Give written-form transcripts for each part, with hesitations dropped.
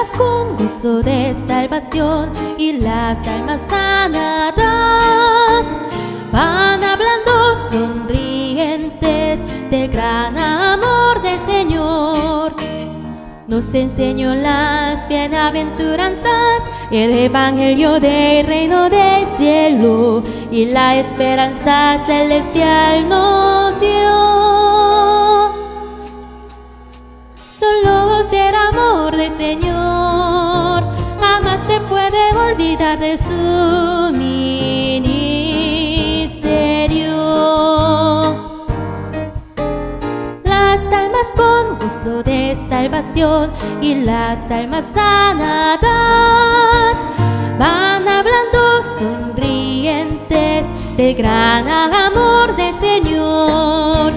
almas con gozo de salvación y las almas sanadas van hablando sonrientes de gran amor del Señor. Nos enseñó las bienaventuranzas, el evangelio del reino del cielo y la esperanza celestial nos dio. Son logos del amor del Señor, jamás se puede olvidar de su ministerio. Las almas con gozo de salvación y las almas sanadas van hablando sonrientes del gran amor del Señor.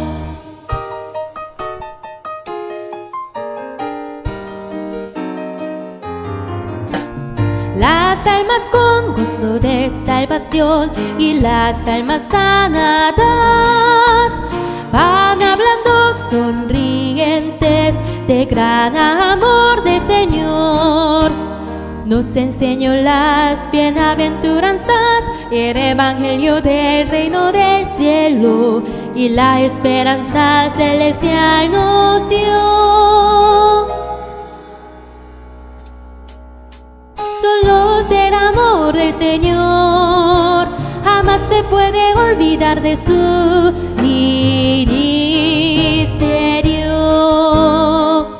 Las almas con gozo de salvación y las almas sanadas van hablando sonrientes de gran amor del Señor. Nos enseñó las bienaventuranzas, el evangelio del reino del cielo y la esperanza celestial nos dio. Son los del amor del Señor, jamás se puede olvidar de su ministerio.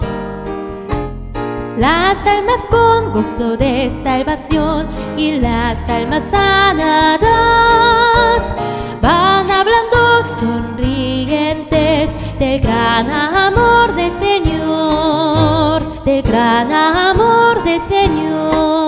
Las almas con gozo de salvación y las almas sanadas van hablando sonrientes del gran amor del Señor, del gran amor del Señor.